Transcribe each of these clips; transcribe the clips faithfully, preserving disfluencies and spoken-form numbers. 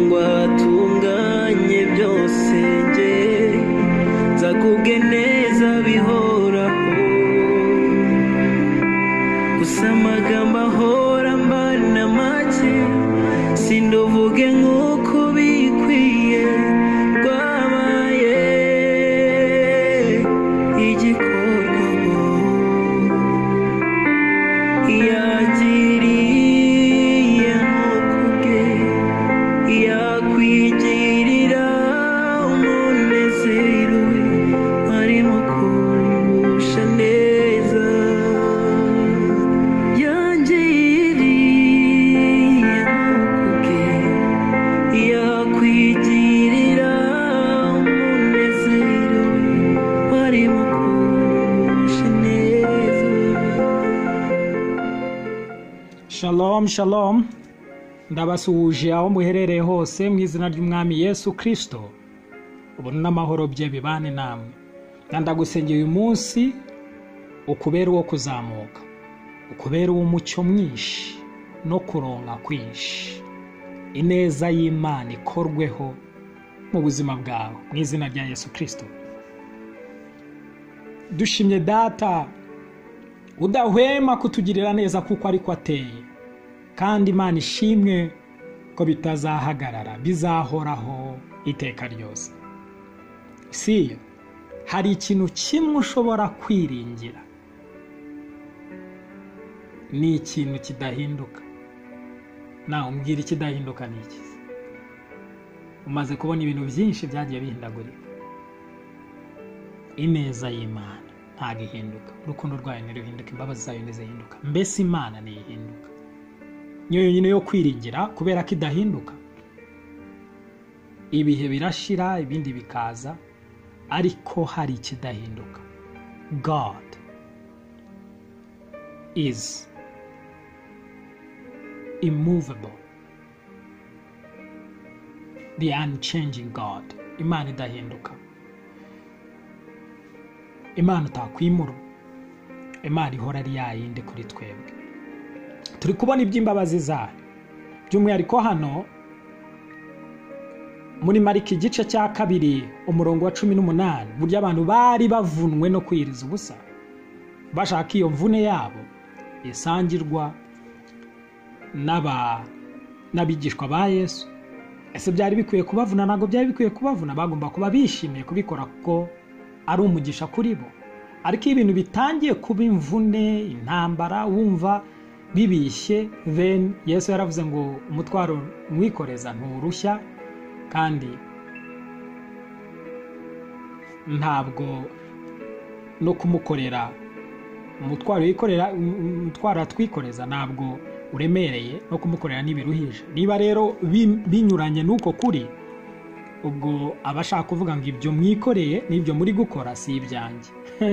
ngo atunganye byose nge nzakubwe neza bihoraho gusa amagambo ahora mbana make sindovuge nk'uko bikwiye rwabaye igikorwa yagiriye nk'ukubwe yakwigirira umunezero arimo kurusha neza yangiriye nk'ukubwe yakwigirira umunezero arimo kurusha neza. Shalom shalom ndabasuhuje aho muherereye hose mu izina ry'umwami Yesu Kristo ubuntu n'amahoro bye bibane namwe ndagusengeye uyu munsi ukubera uwo kuzamuka ukubera uw'umucyo mwinshi no kuronka kwinshi ineza y'Imana ikorweho mu buzima bwawe mu izina rya Yesu Kristo. Dushimye data udahwema kutugirira neza kuko ariko ateye kandi Imana ishimwe ko bitazahagarara bizahoraho iteka ryose. Siyo hari ikintu kimwe ushobora kwiringira, ni ikintu kidahinduka. Nawe umbwira ikidahinduka ni iki? Umaze kubona ibintu byinshi byagiye bihindagurika. Ineza y'Imana ntago ihinduka, urukundo rwayo ntiruhinduka, imbabazi zayo ntizihinduka, mbese Imana ntihinduka. Niyo yonyine yo kwiringira kubera ko idahinduka. Ibihe birashira ibindi bikaza ariko hari ikidahinduka. God is immovable, the unchanging God. Imana idahinduka, Imana utakwimura, Imana ihora ari yayindi kuri twebwe. Turi kubona iby'imbabazi zayo by'umwihariko hano muri Mariko igice cya kabiri umurongo wa cumi n'umunani, burya abantu bari bavunwe no kwiriza ubusa bashaka iyo mvune yabo isangirwa n'aba n'abigishwa ba Yesu. Ese byari bikwiye kubavuna? Ntabwo byari bikwiye kubavuna, bagomba kuba bishimiye kubikora kuko ari umugisha kuri bo. Ariko ibintu bitangiye kuba imvune, intambara, wumva bibishye, then Yesu yaravuze ngo umutwaro mwikoreza nturushya kandi ntabwo no kumukorera umutwaro yikorera umutwaro atwikoreza ntabwo uremereye no kumukorera n'ibiruhije. Niba rero binyuranye nuko kuri, ubwo abashaka kuvuga ngo ibyo mwikoreye n'ibyo muri gukora si ibyanjye.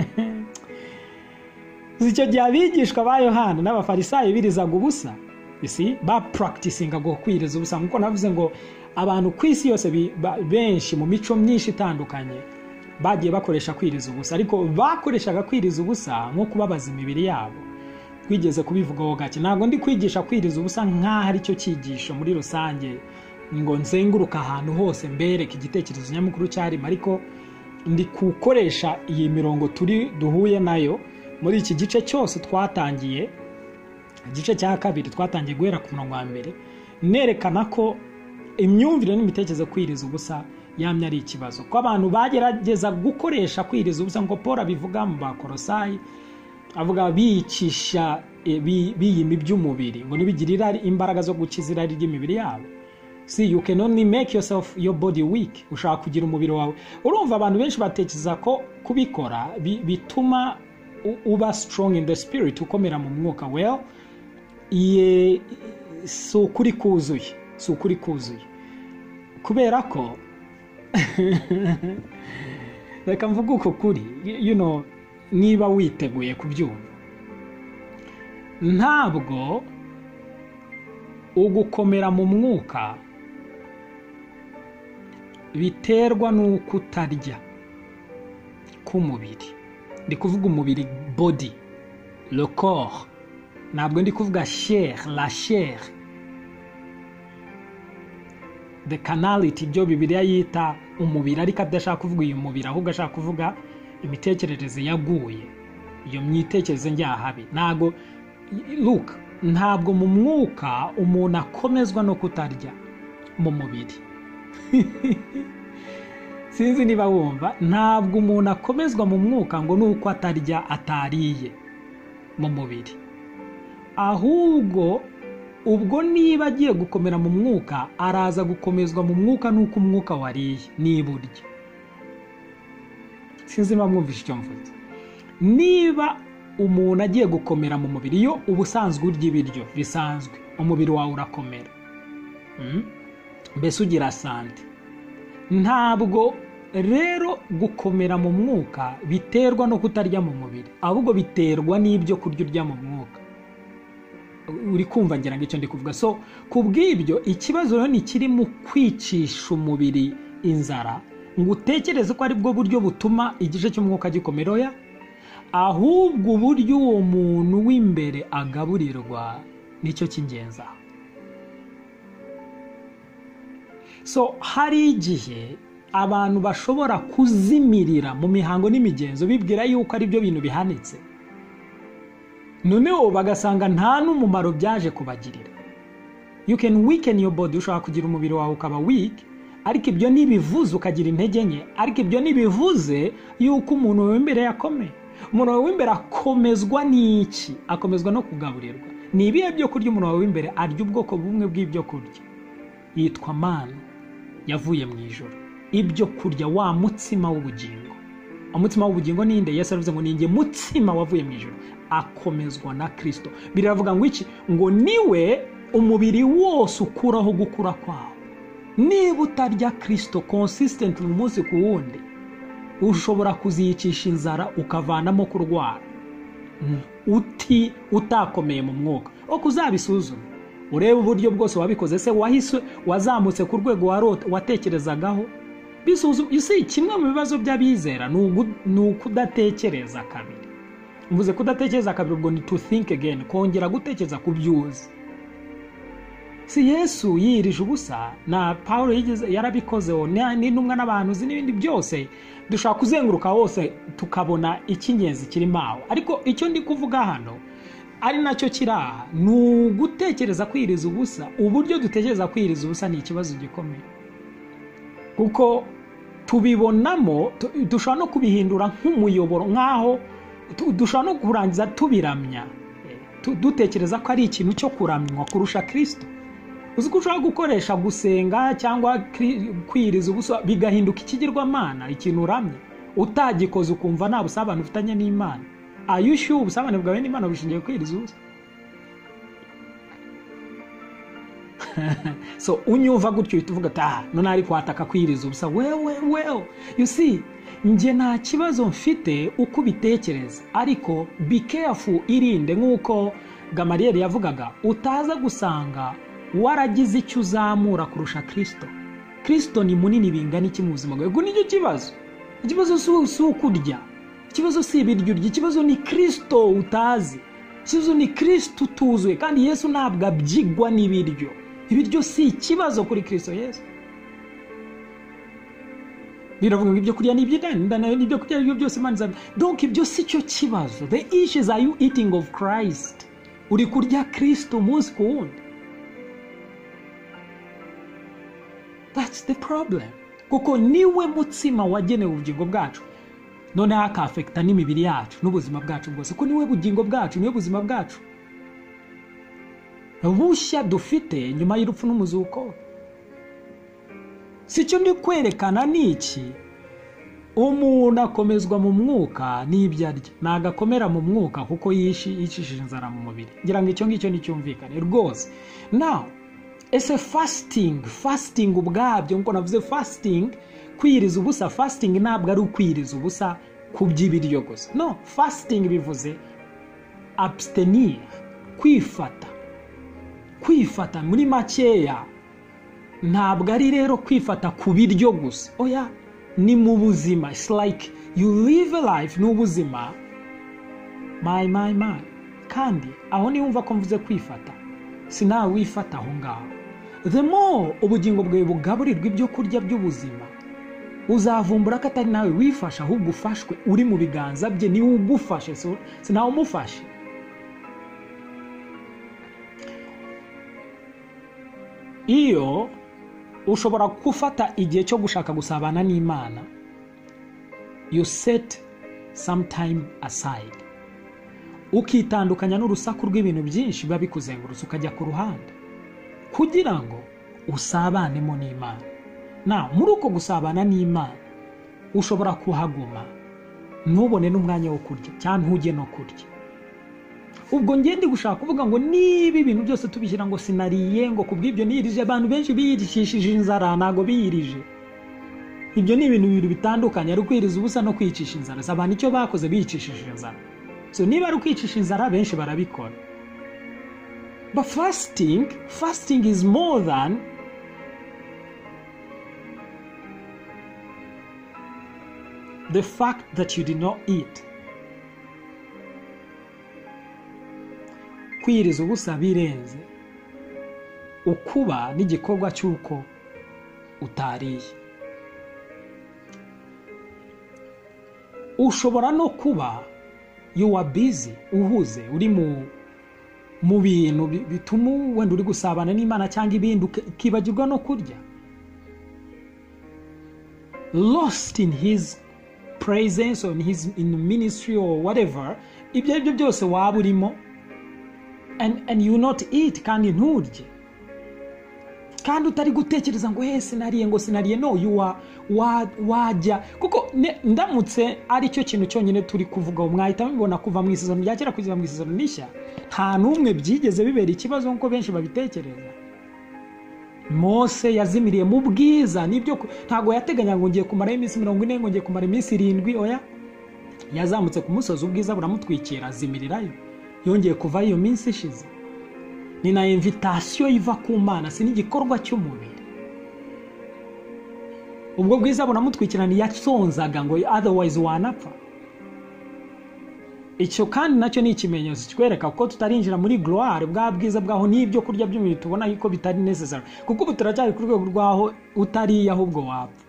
Icyo gihe abigishwa ba Yohana n'abafarisayo birizaga ubusa, isi ba practicinga go kwiriza ubusa, nkuko navuze ngo abantu ku isi yose benshi mu mico myinshi itandukanye bagiye bakoresha kwiriza ubusa, ariko bakoreshaga kwiriza ubusa nko kubabaza imibiri yabo. Twigeze kubivugaho gake, ntabwo ndi kwigisha kwiriza ubusa nk'aho ari cyo cyigisho muri rusange ngo nzenguruka ahantu hose mbereke igitekerezo nyamukuru cyarimo, ariko ndi kukoresha iyi mirongo turi duhuye nayo muri iki gice cyose twatangiye. Igice cya kabiri twatangiye guhera ku murongo wa mbere nerekana ko imyumvire n'imitekerezo kwiriza ubusa yamye ari ikibazo, ko abantu bagerageza gukoresha kwiriza ubusa ngo Paul abivuga mu Bakolosayi, avuga biyicisha biyima iby'umubiri ngo nibigirira imbaraga zo gukiza irari ry'imibiri yabo. See, you can only make yourself your body weak. Ushaka kugira umubiri wawe. Urumva abantu benshi batekereza ko kubikora bituma uba strong in the spirit, ukomera mu mwuka. Well, ye so kuri kuzuye, so kuri kuzuye. Kubera ko reka mvuga uko kuri, you know, niba witeguye kubyumva, ntabwo ugukomera mu mwuka biterwa n'uko utarya k'umubiri. Ndi kuvuga umubiri, body, le corps, ntabwo ndi kuvuga chair, la chair. the carnality, ibyo Bibiliya yita umubiri, ariko adashaka kuvuga uyu mubiri, ahubwo ashaka kuvuga imitekerereze yaguye, iyo myitekerereze njyahabi. Ntago look, ntabwo mu mwuka umuntu akomezwa no kutarya mu mubiri. Sinzi niba wumva, ntabwo umuntu akomezwa mu mwuka ngo nuko atarya atariye mu mubiri, ahubwo ubwo niba agiye gukomera mu mwuka araza gukomezwa mu mwuka nuko umwuka wariye n'iburyo. Sinzi niba mwumvishe icyo mvuze. Niba umuntu agiye gukomera mu mubiri, iyo ubusanzwe urya ibiryo bisanzwe umubiri wawe urakomera, hmm? Mbese ugira sante. Ntabwo rero gukomera mu mwuka biterwa no kutarya mu mubiri, ahubwo biterwa n'ibyo kurya urya mu mwuka. Uri kumva ngira ngo icyo ndi kuvuga? So kubw'ibyo ikibazo rero ni kiri mu kwicisha umubiri inzara ngo utekereze ko ari bwo buryo butuma igice cy'umwuka gikomera, oya, ahubwo uburyo uwo muntu w'imbere agaburirwa nicyo cy'ingenzi. So hari igihe abantu bashobora kuzimirira mu mihango n'imigenzo bibwira yuko ari byo bintu bihanitse, noneho bagasanga nta n'umumaro byaje kubagirira. You can weaken your body, ushobora kugira umubiri wawe ukaba weak, ariko ibyo ntibivuze ukagira intege nke, ariko ibyo ntibivuze yuko umuntu w'imbere yakomeye. Umuntu w'imbere akomezwa n'iki? Akomezwa no kugaburirwa. Ni ibihe byo kurya umuntu w'imbere arya? Ubwoko bumwe bw'ibyo kurya yitwa manu yavuye mu ijoro. Ibyo kurya wa mutsima w'ubugingo. Umutsima w'ubugingo ni inde? Yesu aravuze ngo ninjye mutsima wavuye mu ijoro. Akomezwa na Kristo. Biravuga ngo iki? Ngo niwe umubiri wose ukuraho gukura kwawo. Niba utarya Kristo consistent mu munsi ku wundi, ushobora kuziyicisha inzara ukavanamo kurwara, uti utakomeye mu mwuka. Uko uzabisuzuma urebe uburyo bwose wabikoze, se wahise wazamutse ku rwego watekerezagaho. Bisuzu isi kimwe mu bibazo by'abizera ni ukudatekereza kabiri. Mvuze kudatekereza kabiri ubwo ni to think again, kongera gutekereza ku byuzi. Si Yesu yirije ubusa na Paulo yigeze yarabikozeho n'intumwa n'abantu n'ibindi byose, dushaka kuzenguruka hose tukabona icy'ingenzi kirimo aho. Ariko icyo ndi kuvuga hano ari nacyo kiraha ni ugutekereza kwiriza ubusa. Uburyo dutekereza kwiriza ubusa ni ikibazo gikomeye, kuko tubibonamo, dushobora no kubihindura nk'umuyoboro, nk'aho dushobora no kurangiza tubiramya, dutekereza ko ari ikintu cyo kuramywa kurusha Kristo. Uzi ko ushobora gukoresha gusenga cyangwa kwiriza ubusa bigahinduka ikigirwamana, ikintu uramye utagikoze ukumva nta busabane ufitanye n'Imana. Ayushu ubusabane bwawe n'Imana bushingiye kwiriza ubusa. So unyumva gutyo utuvuga ta none ari kwataka kwiriza ubusa. Wewe wewe you see, nje nta kibazo mfite uko bitekereza, ariko be careful, irinde nk'uko Gamariyeli yavugaga, utaza gusanga waragize icyo uzamura kurusha Kristo. Kristo ni munini bingana iki mu buzima bwawe? Ubwo nicyo kibazo. Ikibazo si ukurya, ikibazo si ibiryo urya, ikibazo ni Kristo utazi, ikibazo ni Kristo utuzuye. Kandi Yesu ntabwo abyigwa n'ibiryo. Ibiryo si ikibazo kuri Kristo Yesu. Biravuga ngo ibyo kurya ni iby'idani, ndanayo n'ibyo kurya ibyo byose Imana izabi. Donc ibyo si cyo kibazo. The issue is, are you eating of Christ? Uri kurya Kristo umunsi ku wundi? That's the problem. Kuko niwe mutsima wagenewe ubugingo bwacu, none akafekta n'imibiri yacu n'ubuzima bwacu bwose. Ko niwe bugingo bwacu, niwe buzima bwacu bushya dufite nyuma y'urupfu n'umuzuko. Si cyo ndi kwerekana n'iki? Umuntu akomezwa mu mwuka n'ibyo arya, nagakomera mu mwuka kuko yishishije inzara mu mubiri. Ngira ngo icyo ngicyo nicyumvikane rwose. Now ese fasting, fasting ubwabyo nko navuze, fasting kwiriza ubusa, fasting ntabwo ari ukwiriza ubusa ku by'ibiryo gusa. No, fasting bivuze abstenir, kwifata. Kwifata muri makeya ntabwo ari rero kwifata ku biryo gusa, oya, ni mu buzima. It's like you live a life n'ubuzima. My my my. Kandi aho ni wumva ko mvuze kwifata, sinawe wifata aho ngaho, the more ubugingo bwawe bugaburirwa ibyo kurya by'ubuzima, uzavumbura ko atari nawe wifasha, ahubwo ufashwe, uri mu biganza bye, niwe ugufashe, so sinawe umufashe. Iyo ushobora gufata igihe cyo gushaka gusabana n'Imana, you set some time aside, ukitandukanya n'urusaku rw'ibintu byinshi biba bikuzengurutse, ukajya ku ruhande kugira ngo usabanemo n'Imana. Na muri uko gusabana n'Imana ushobora kuhaguma, ntubone n'umwanya wo kurya cyangwa ntujye no kurya. Ubwo ngende gushaka kuvuga ngo niba ibintu byose tubishyira ngo sinariye, ngo kubw'ibyo niyirije, abantu benshi biyirishishije inzara, ntago biyirije. Ibyo ni ibintu bibiri bitandukanye, ari kwiriza ubusa no kwicisha inzara. Abantu icyo bakoze biyicishije inzara. So niba ari kwicisha inzara, benshi barabikora. But fasting, fasting is more than the fact that you did not eat. Kwiriza ubusa birenze ukuba n'igikorwa cy'uko utariye. Ushobora no kuba you are busy, uhuze, uri mu mu bintu bituma wenda uri gusabana n'Imana cyangwa ibindi, ukibagirwa no kurya. Lost in his presence or in his in ministry or whatever, ibyo ibyo byose waba urimo, and and you not eat, kandi nturye, kandi utari gutekereza ngo he sinariye ngo sinariye. No, you are wajya, kuko ndamutse ari cyo kintu cyonyine turi kuvuga, mwahita mubona kuva mu isezerano rya kera kugeza mu isezerano rishya, nta numwe byigeze bibera ikibazo nkuko benshi babitekereza. Mose yazimiriye mu bwiza, nibyo ntago yateganya ngo ngiye kumara iminsi mirongo ine, ngo ngiye kumara iminsi irindwi. Oya, yazamutse ku musozi, ubwiza buramutwikira, azimirirayo, yongeye kuva iyo minsi ishize. Ni na invitation iva ku Mana, si n'igikorwa cy'umubiri. Ubwo bwiza buramutwikirana yasonzaga ngo otherwise wanapfa. Icyo kandi nacyo ni ikimenyetso kikwereka ko tutarinjira muri gloire bwa bwiza bwaho, n'ibyo kurya by'umubiri tubona yuko bitari necessary, kuko ubu turacyari ku rwego rwaho utariye ahubwo wapfa.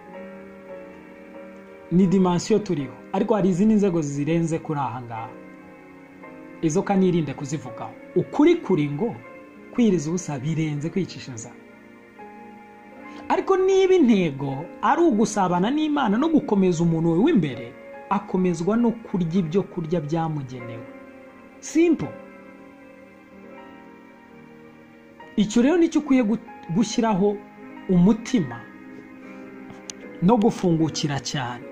Ni dimension turiho, ariko hari izindi nzego zirenze kuri aha ngaha, izo kanirinde kuzivugaho. Ukuri kuri ngo kwiriza ubusa birenze kwicisha inzara. Ariko niba intego ari ugusabana n'Imana no gukomeza umuntu we w'imbere, akomezwa no kurya ibyo kurya byamugenewe. Simple. Icyo rero nicyo ukwiye gushyiraho umutima no gufungukira cyane,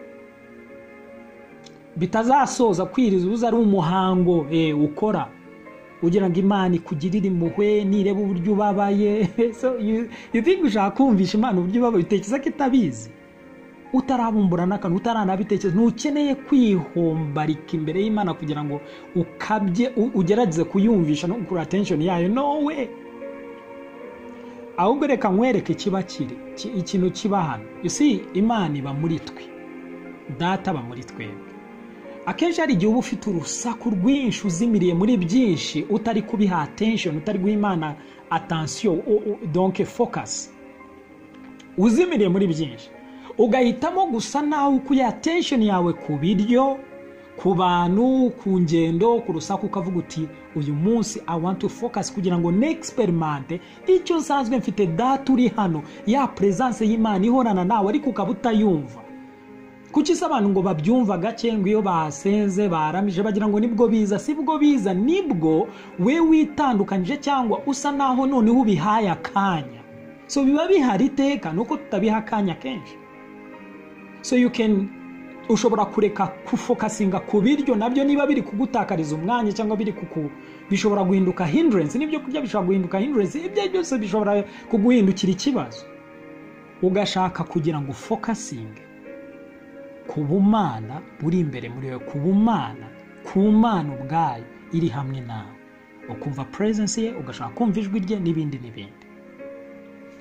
bitazasoza kwiriza ubusa ari umuhango eh ukora ugira ngo Imana ikugirire impuhwe, nireba uburyo ubabaye. So you, you think ushaka kumvisha Imana uburyo ubabaye, utekereza ko itabizi, utarabumbura n'akantu, utaranabitekereza. Ntukeneye kwihombarika imbere y'Imana kugira ngo ukabye ugerageze kuyumvisha no gukura attention yayo. No way. Ahubwo reka nkwereke kiba kiri ikintu kiba hano. You see, Imana iba muri twe, data aba muri twebwe. Akenshi hari igihe uba ufite urusaku rwinshi, uzimiriye muri byinshi, utari kubiha attention, utari guha Imana attention, donc focus, uzimiriye muri byinshi, ugahitamo gusa nawe ukuye attention yawe ku biryo, ku bantu, ku ngendo, ku rusaku, ukavuga uti uyu munsi I want to focus kugira ngo n'experimente icyo nsanzwe mfite data uri hano, ya presence y'Imana ihorana nawe, ariko ukaba utayumva. Kuki se abantu ngo babyumva gake, ngo iyo basenze baramije bagira ngo nibwo biza? Si bwo biza, nibwo we witandukanyije cyangwa usa naho noneho ubihaye akanya. So biba bihari iteka, nuko tutabiha akanya kenshi. So you can, ushobora kureka kufokasinga ku biryo, nabyo niba biri kugutakariza umwanya cyangwa biri kuku, bishobora guhinduka hindrance. Nibyo kurya bishobora guhinduka hindrance, ibyo byose bishobora kuguhindukira ikibazo. Ugashaka kugira ngo fokasinge ku bumana buri imbere muri we, ku bumana, ku Mana ubwayo iri hamwe nawe, ukumva presence ye, ugashaka kumva ijwi rye, n'ibindi n'ibindi.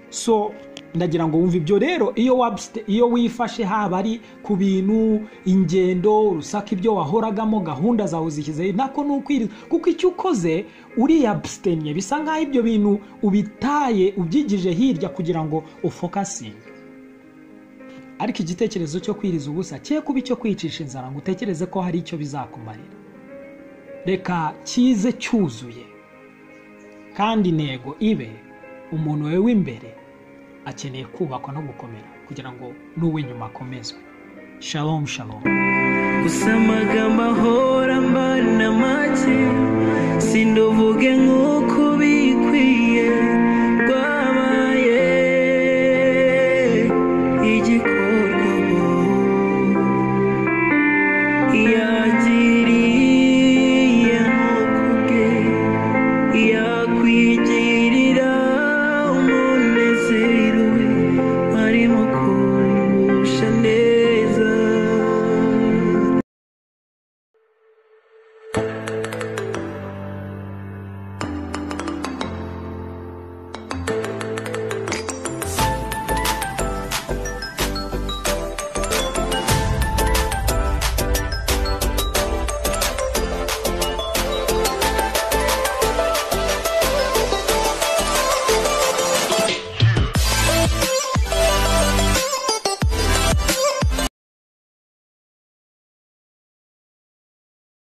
So ndagira ngo wumve ibyo rero, iyo wabste iyo wifashe haba ari ku bintu, ingendo, rusaka ibyo wahoragamo, gahunda zawe zishyize nako nukwiriza, kuko icyo ukoze uri abstenye bisa nkaho ibyo bintu ubitaye ubyigije hirya kugira ngo ufokasinge. Ariko igitekerezo cyo kwiriza ubusa cye kuba icyo kwicisha inzara ngo utekereze ko hari icyo bizakumarira. Reka kize cyuzuye kandi intego ibe umuntu wewe w'imbere akeneye kubakwa no gukomera kugira ngo n'uwe nyuma akomezwe. Shalom shalom. gusa amagambo ahora mbana make sindovuge nk'uko bikwiye